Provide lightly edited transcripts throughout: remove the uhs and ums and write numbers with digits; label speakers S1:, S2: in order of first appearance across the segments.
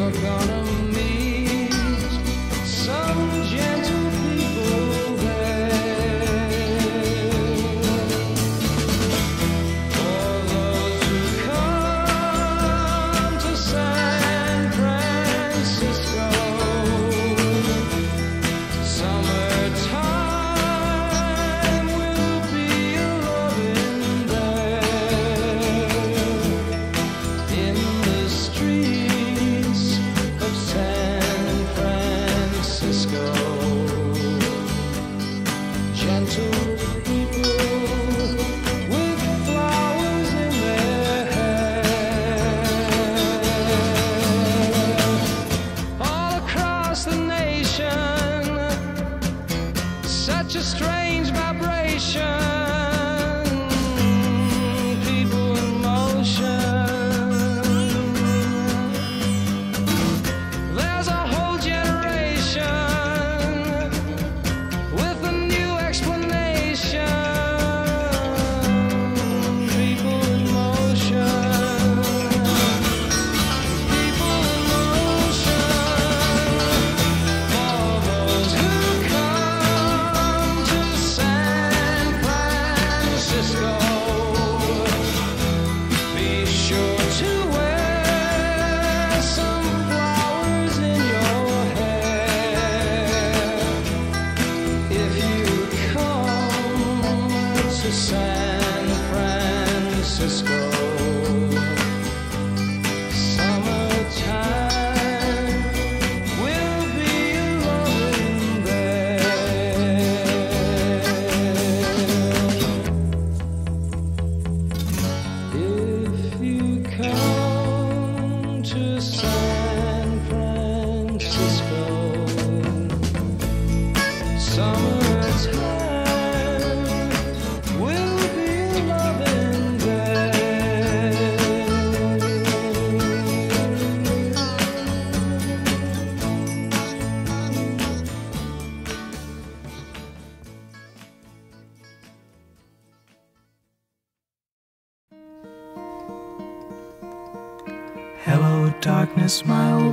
S1: Hello, darkness, my old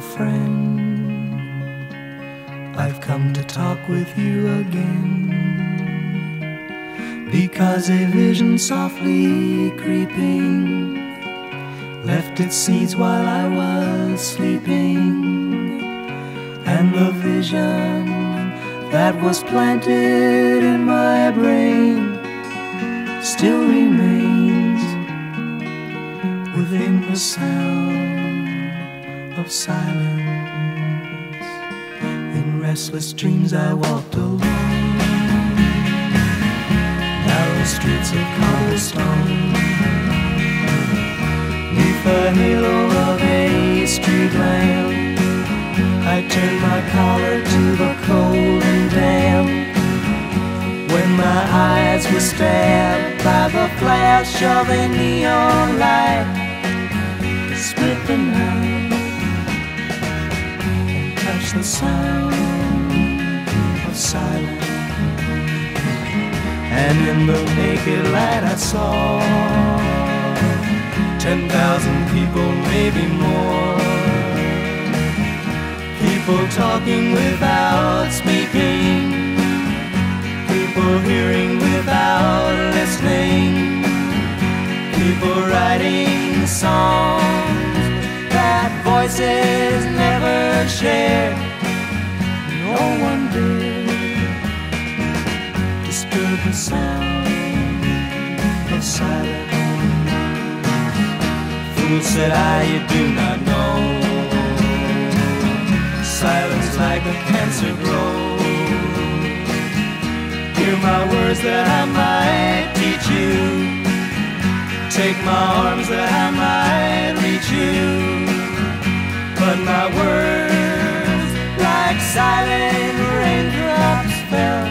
S1: friend. I've come to talk with you again, because a vision softly creeping left its seeds while I was sleeping, and the vision that was planted in my brain still remains within the sound of silence. In restless dreams I walked alone, narrow streets of cobblestone, neath the halo of a street lamp. I turned my collar to the cold and damp, when my eyes were stabbed by the flash of a neon light. Split the night and touch the sound of silence, and in the naked light I saw 10,000 people, maybe more, people talking without speaking, people hearing without listening, people writing songs that voices never shared. No one did disturb the sound of silence. Fool, said I, you do not know, silence like a cancer grows. Hear my words that I might teach you, take my arms that I might reach you, but my words like silent raindrops fell,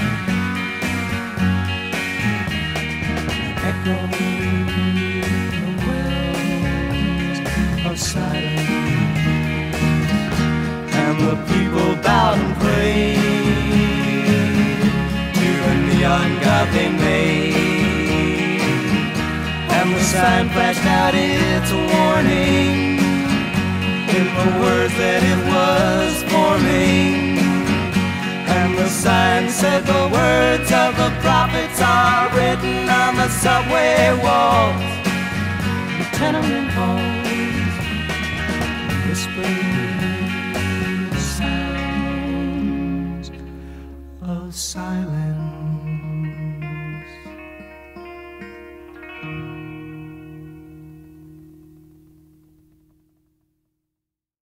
S1: echoing the wells of silence. And the people bowed and prayed to the neon god they made, and the sign flashed out its warning in the words said the words of the prophets are written on the subway walls, the tenement halls, whispering sounds of silence.